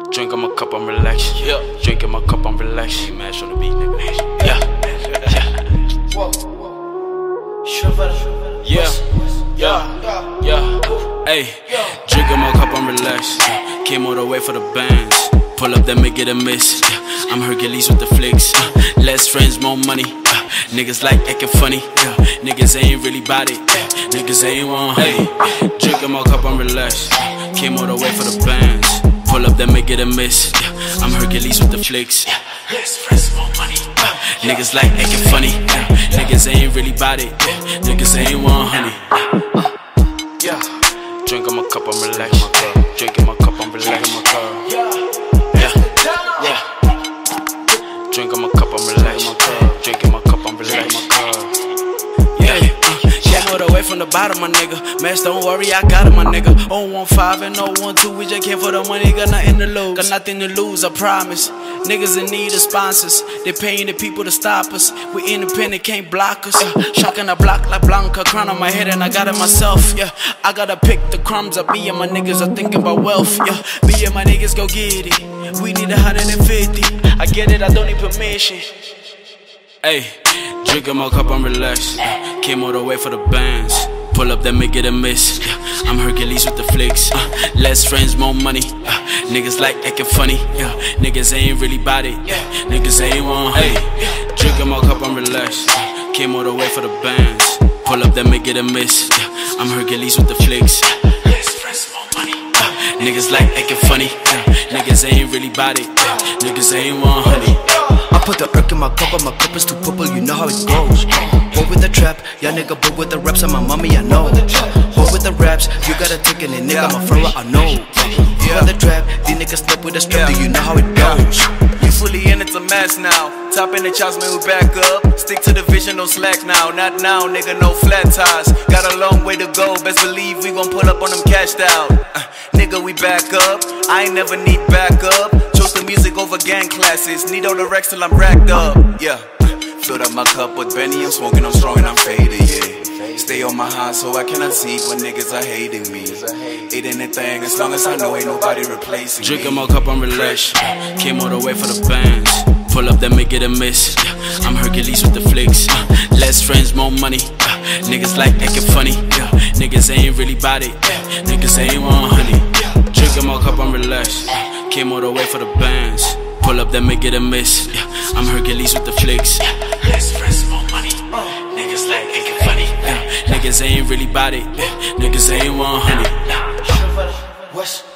Drink in my cup, I'm relaxed. Yeah. Drink in my cup, I'm relaxed. You mash on the beat, nigga. Yeah. Yeah. Yeah. Hey. Drink in my cup, I'm relaxed. Came all the way for the bands. Pull up, then make it a miss. I'm Hercules with the flicks. Less friends, more money. Niggas like acting funny. Niggas ain't really bout it. Niggas ain't want honey. Drink in my cup, I'm relaxed. Came all the way for the bands. Pull up, then make it a miss. I'm Hercules with the flicks. Less friends, more money. Niggas like acting funny. Niggas ain't really bout it. Niggas ain't want honey. Yeah. Drink in my cup, I'm relaxed. Drink in my cup, I'm relaxed. Yeah. Drink in my cup, I'm relaxed. Drink in my cup, I'm relaxed. Yeah. Came all the way from the bottom, my nigga. Mash, don't worry, I got it, my nigga. 015 and 012, we just came for the money, got nothing to lose. Got nothing to lose, I promise. Niggas in need of sponsors. They paying the people to stop us. We independent, can't block us. Shocking the block like Blanca. Crown on my head and I got it myself. Yeah, I gotta pick the crumbs up. Me and my niggas are thinking about wealth. Yeah, me and my niggas go get it. We need 150. I get it, I don't need permission. Hey, drink in my cup, I'm relaxed. Came all the way for the bands. Pull up, then make it a miss. I'm Hercules with the flicks. Less friends, more money. Niggas like acting funny. Niggas ain't really bout it. Niggas ain't want honey. Drink in my cup, I'm relaxed. Came all the way for the bands. Pull up, then make it a miss. I'm Hercules with the flicks. Less friends, more money. Niggas like acting funny. Niggas ain't really bout it. Niggas ain't want honey. I put the irk in my cup, but my cup is too purple, you know how it goes. Boy with the trap, y'all nigga boy with the raps, and my mommy I know. Boy with the raps, you got a ticket and nigga, I'm a furrow, I know. Boy with the trap, these niggas slip with a strap, do you know how it goes? You fully in, it's a mess now. Top in the chops, man, we back up. Stick to the vision, no slack now. Not now, nigga, no flat tires. Got a long way to go, best believe we gon' pull up on them cashed out. Nigga, we back up, I ain't never need backup. Chose the music over gang classes, need all the racks till I'm racked up. Yeah, filled up my cup with Benny, I'm smoking, I'm strong and I'm faded, yeah. Stay on my high so I cannot see when niggas are hating me. Eat anything as long as I know ain't nobody replacing me. Drink in my cup, I'm relaxed. Came all the way for the bands. Pull up, then make it a miss. I'm Hercules with the flicks. Less friends, more money. Niggas like acting funny. Niggas ain't really bout it. Niggas ain't want honey. Drink in my cup, I'm relaxed. Came all the way for the bands. Pull up, then make it a miss. I'm Hercules with the flicks. Less friends, more money. Niggas like acting funny. Niggas ain't really bout it. Niggas ain't want honey.